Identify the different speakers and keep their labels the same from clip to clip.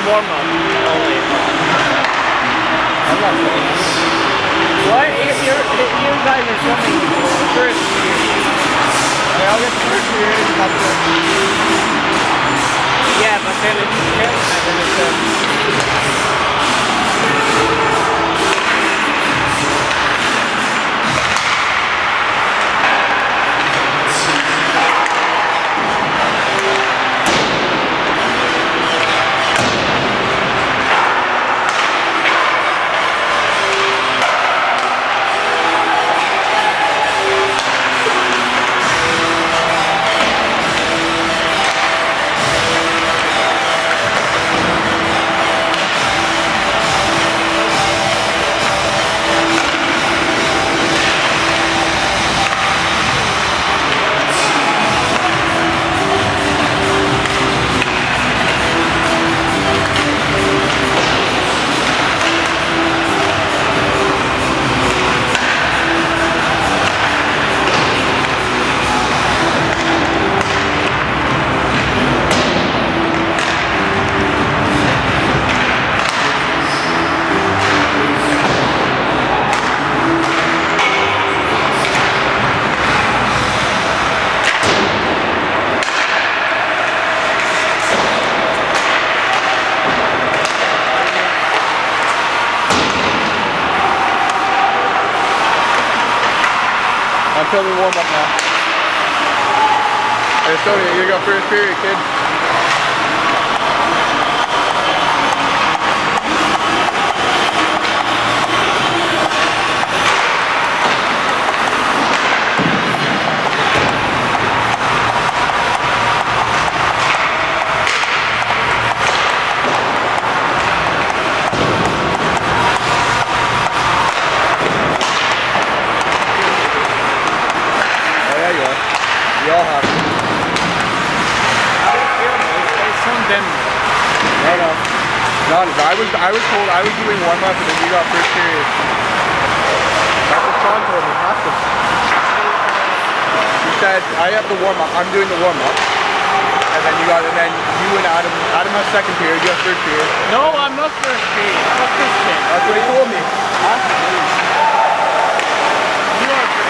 Speaker 1: warm-up only.
Speaker 2: I'm not doing that.
Speaker 1: What? You guys are swimming first period.
Speaker 2: Yeah, I'll get the first period and that's it.
Speaker 1: Yeah, but then it's 10 and then it's
Speaker 2: Until we warm up now. Hey, Sonia, you got first period, kid. We all have it.
Speaker 1: How do you feel? It's some them.
Speaker 2: No. I was told I was doing warm up and then you got first period. That's what Sean told me. Ask him. He said I have the warm up. I'm doing the warm up. And then you and Adam has second period, you have third period.
Speaker 1: No, I'm not first period. Fuck this shit.
Speaker 2: That's what he told me.
Speaker 1: Huh? You are first period.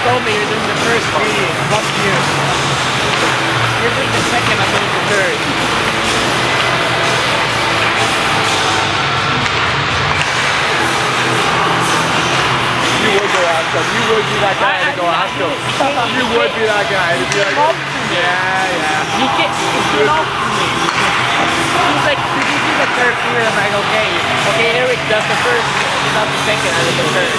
Speaker 1: told me you're doing the first reading. Fuck you. You're doing the second, I'm doing the third.
Speaker 2: You would go after him. You would be that guy to go after him. You would be that guy to be like, yeah.
Speaker 1: He came up to me. He's like, did you do the third period? I'm like, okay, Eric does the first, he does the second, I do the third.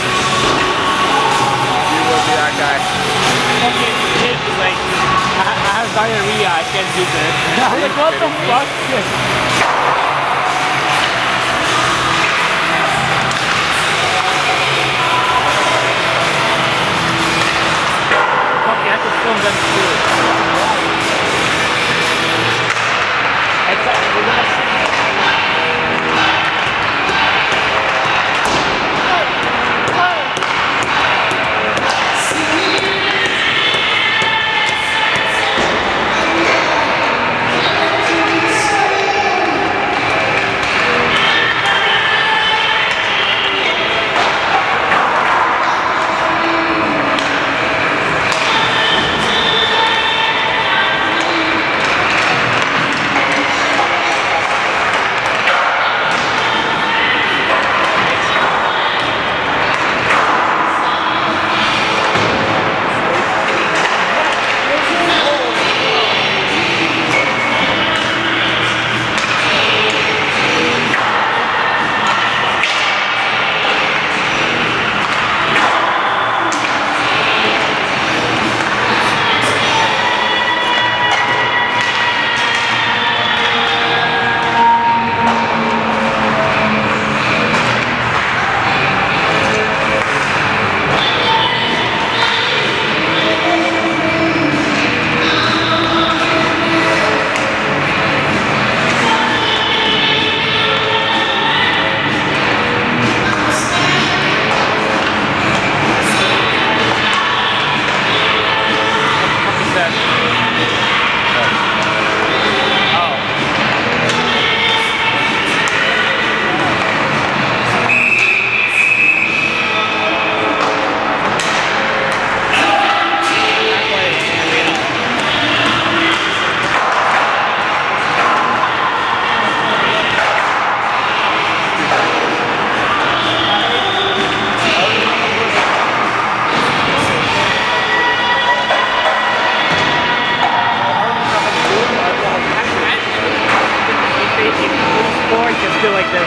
Speaker 2: You would be that guy.
Speaker 1: Okay, he's like, I have diarrhea, I can't do this. I'm like, what the fuck? Okay, I could film them too. Exactly, we're gonna see. Just do like this.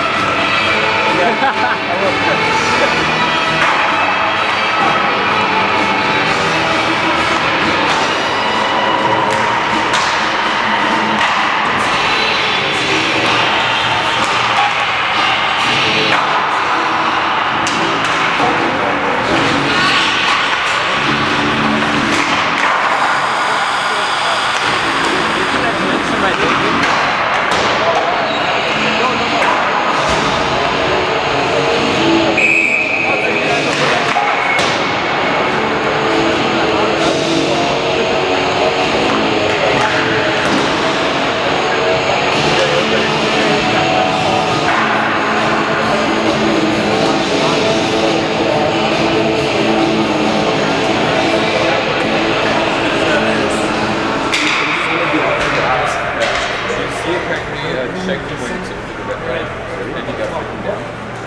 Speaker 2: checkpoints a little bit, right? And you got to put them down.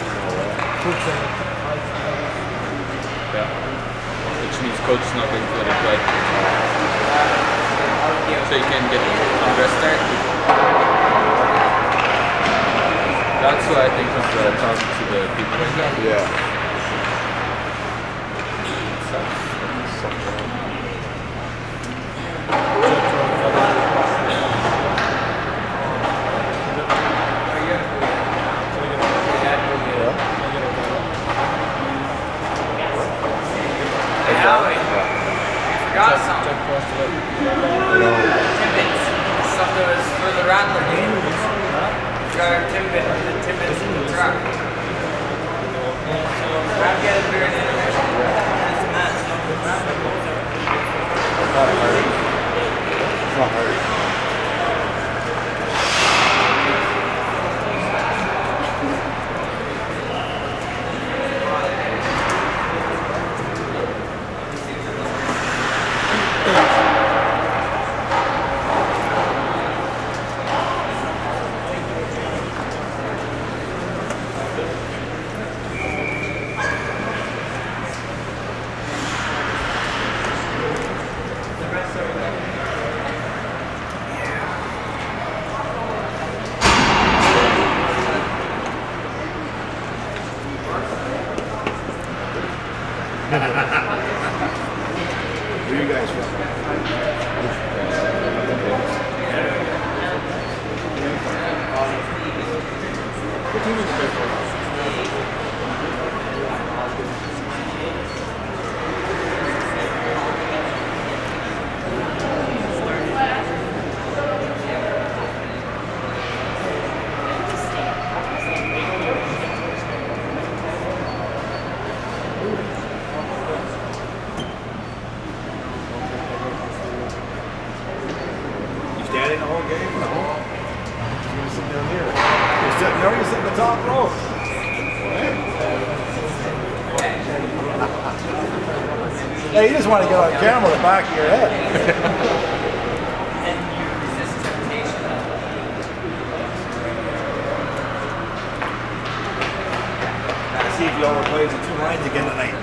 Speaker 2: Yeah. Which means coach is not going to let it play. So you can get undressed there. That's what I think was talking to the people right now.
Speaker 3: Yeah.
Speaker 4: Got something. Timbits. Stuff that was for the Rattler game. Got our Timbits in the truck. I'm getting beer in intermission. That's a mess.
Speaker 3: It's not hard. It's not hard. getting the whole game? No. You're sitting down here. You're sitting there, you're sitting in the top row. Yeah, you just want to get on camera the back of your head.
Speaker 4: And you resist temptation.
Speaker 3: See if he overplays the 2 lines again tonight.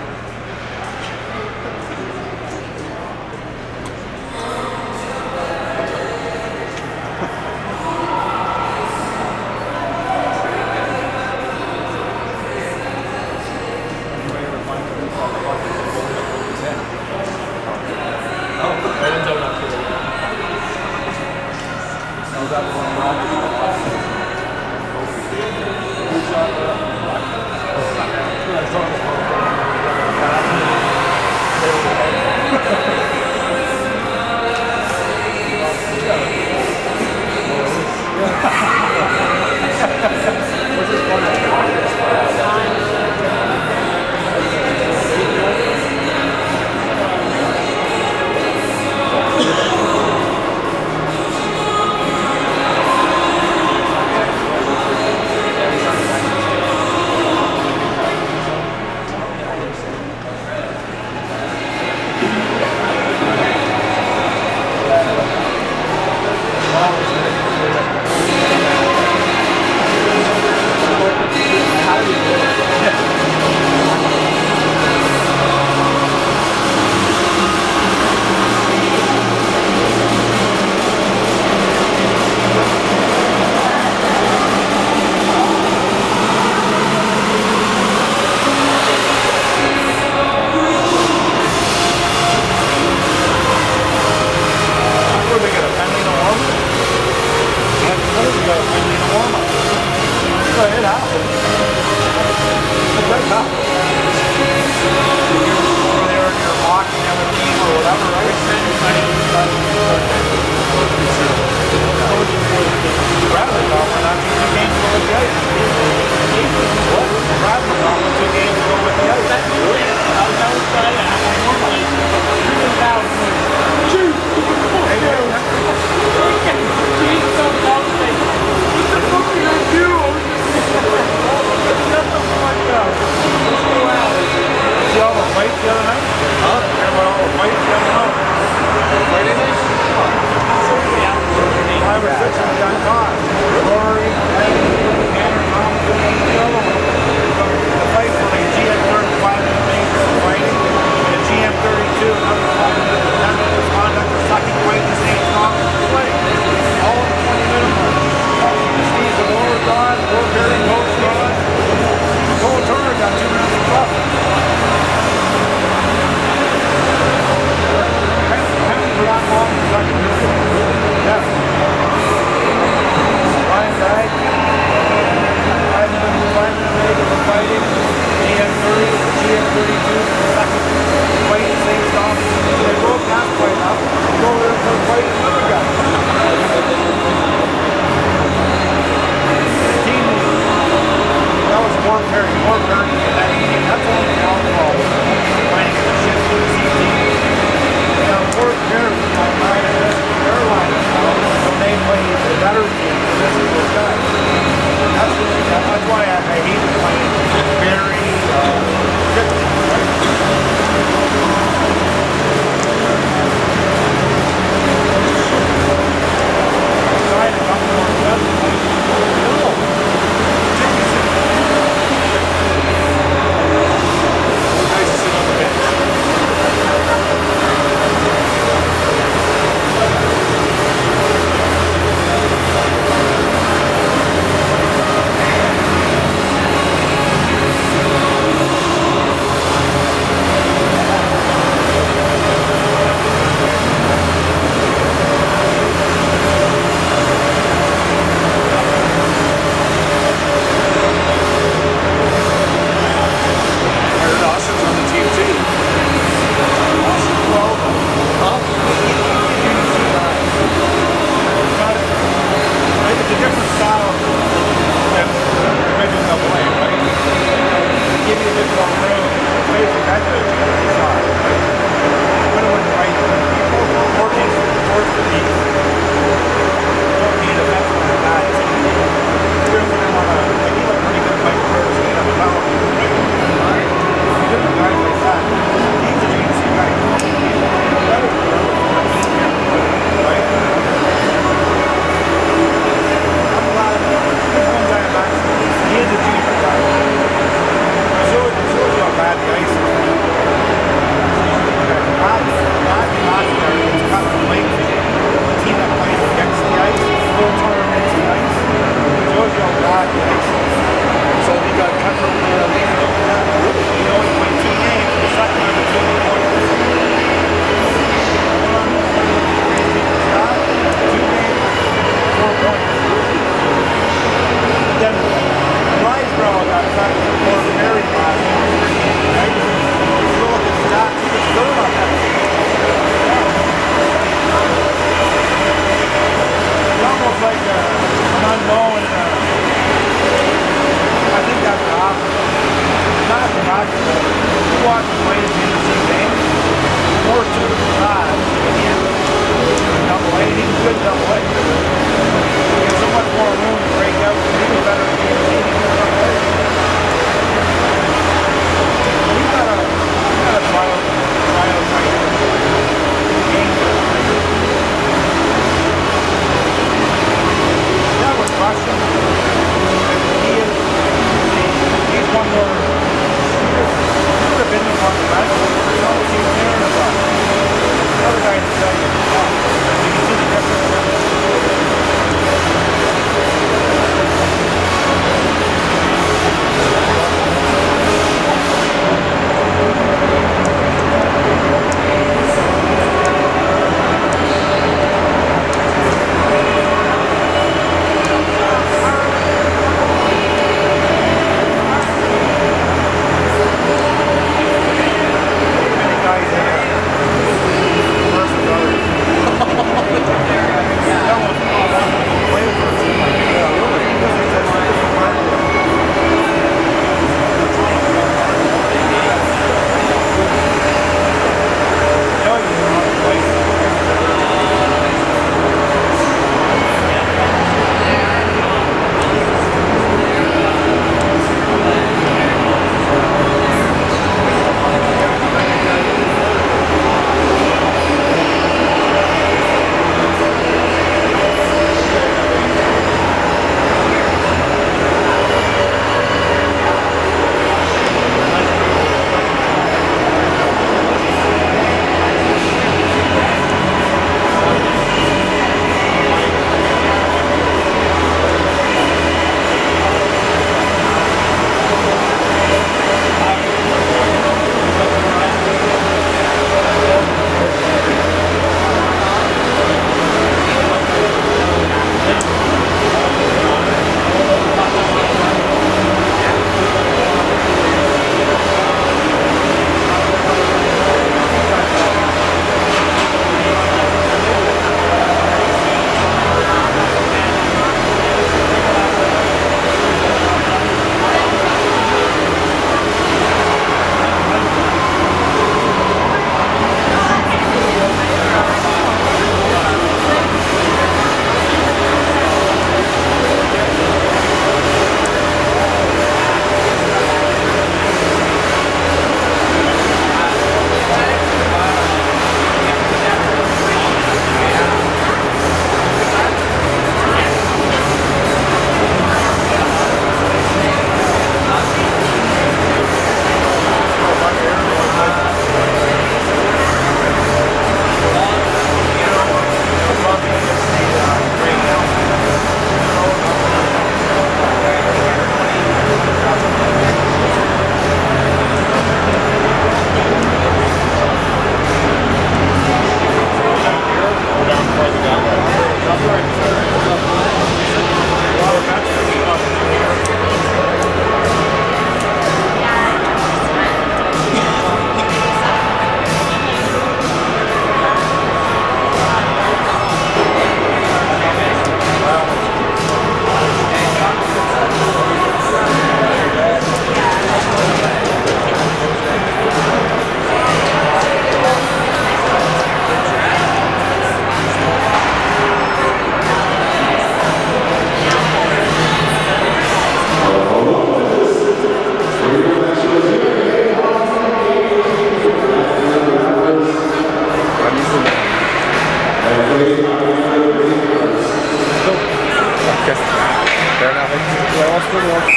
Speaker 2: Because they're not like, do I watch them watch?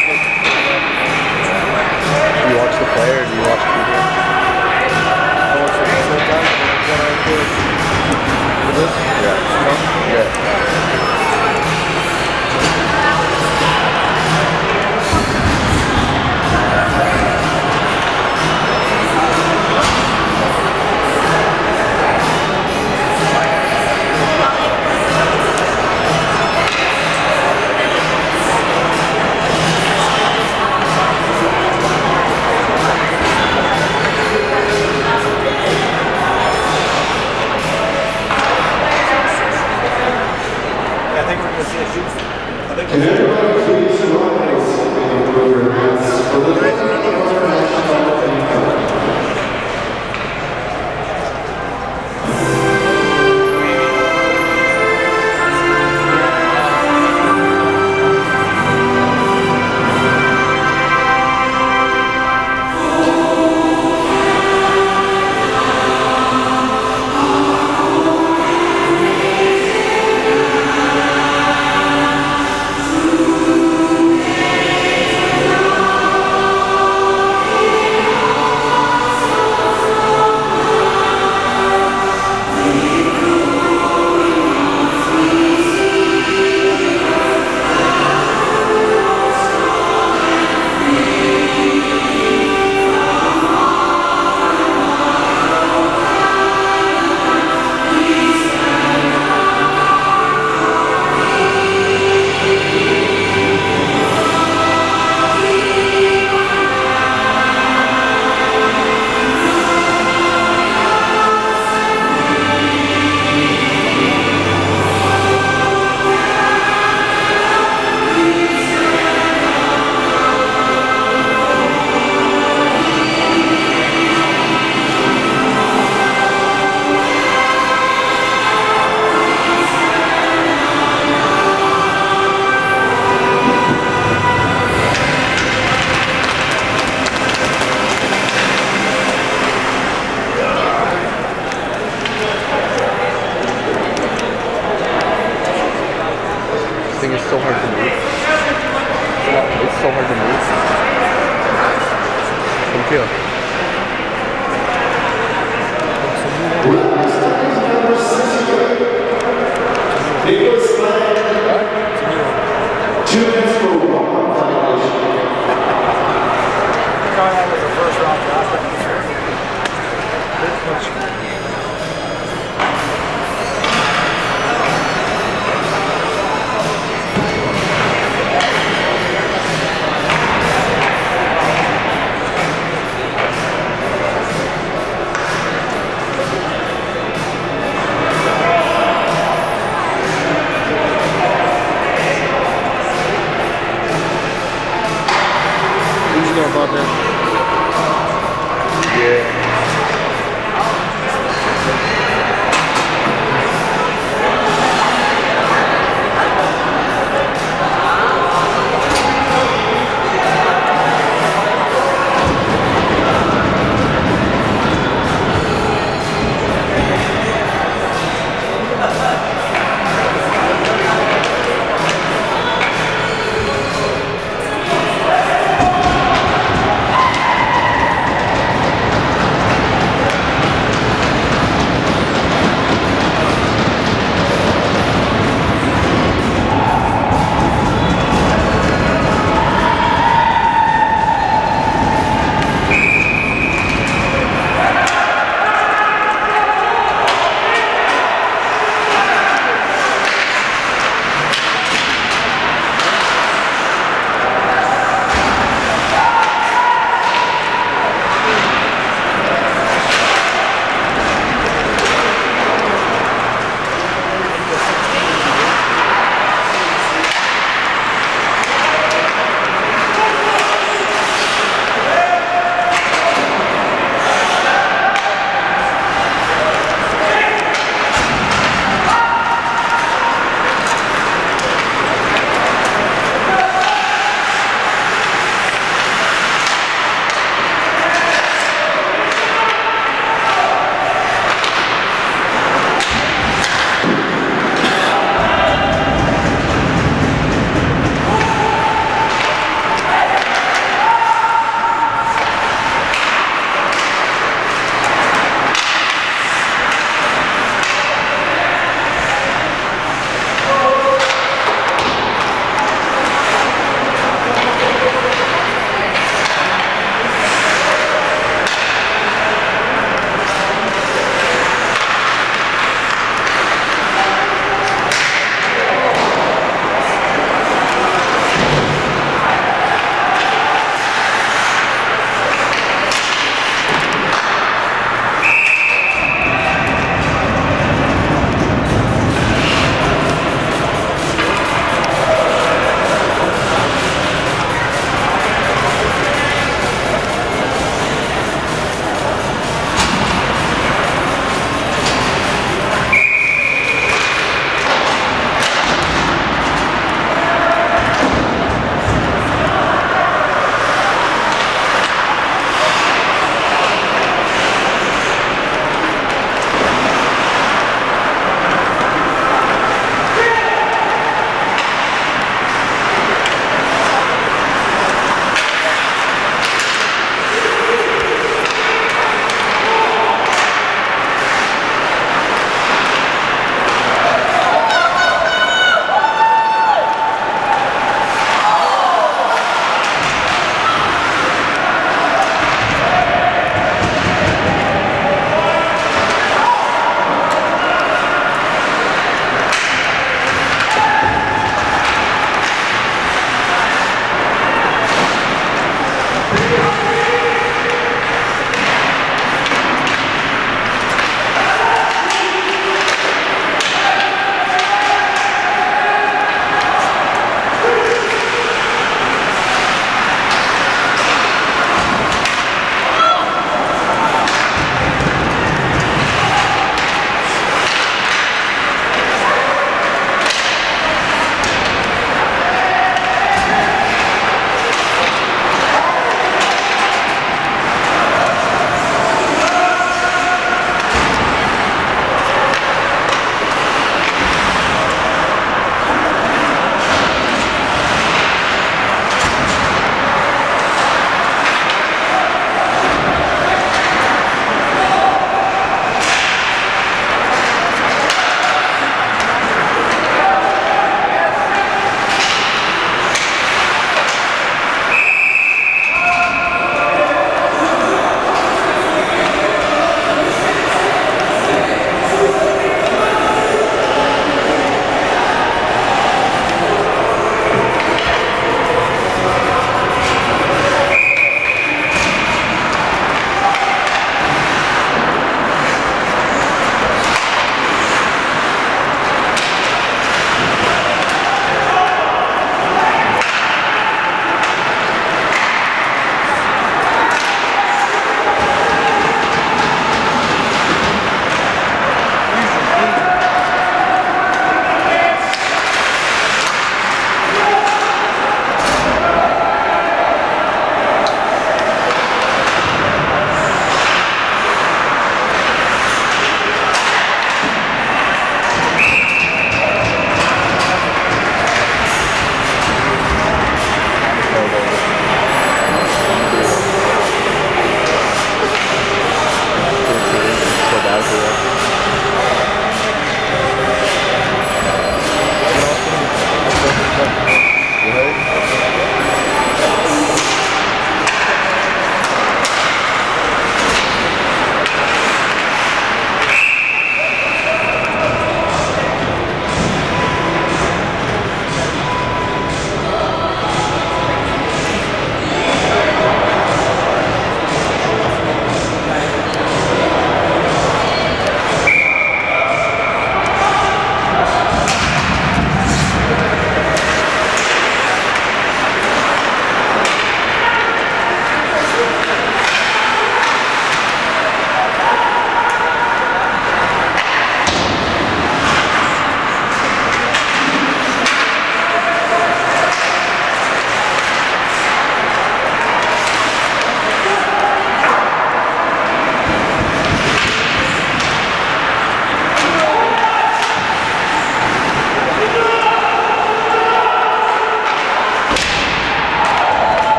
Speaker 2: Do you watch the play or do you watch TV?
Speaker 3: I watch it sometimes when I do it. With this?
Speaker 2: Yeah. Yeah.
Speaker 3: Yeah, I think we're going to see a shoot. I think
Speaker 5: Can everyone please rise and put your hands for the international anthem?
Speaker 2: This thing is so hard to move. It's so hard to move. Come feel.
Speaker 5: Nicholas Lang, 2 minutes for one violation.
Speaker 3: John had was a first round draft pick. Who's going about that?
Speaker 2: Yeah.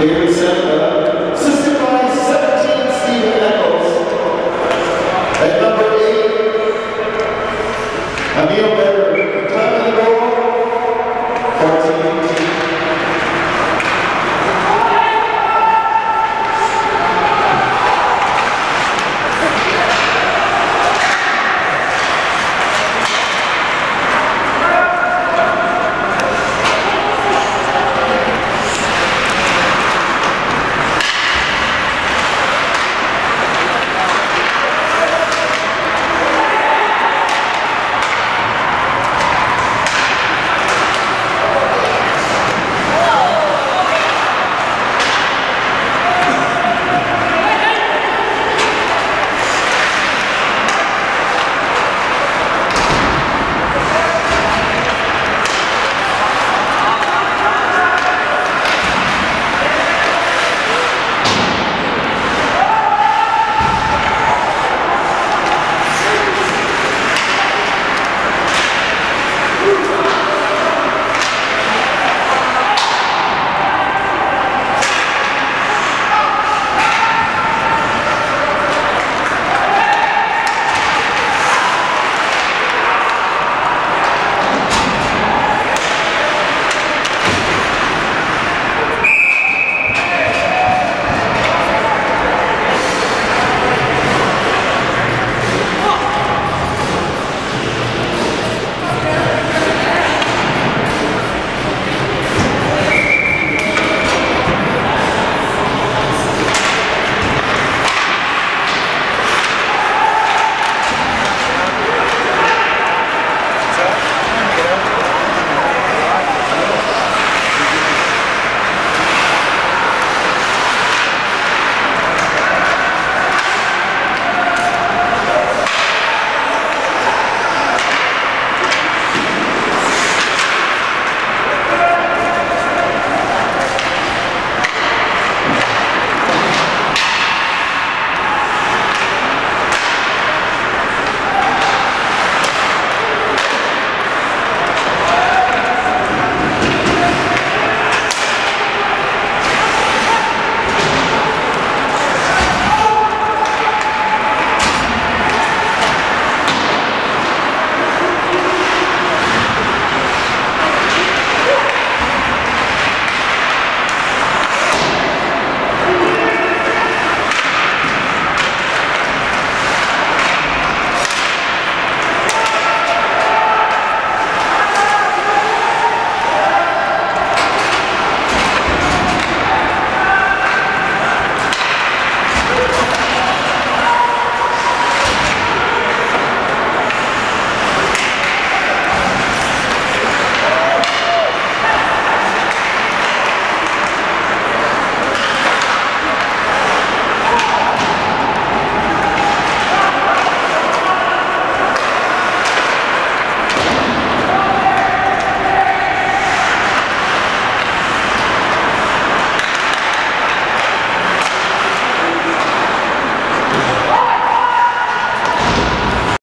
Speaker 5: David Semba, assisted by 17, Stephen Eccles. At number 8, Emil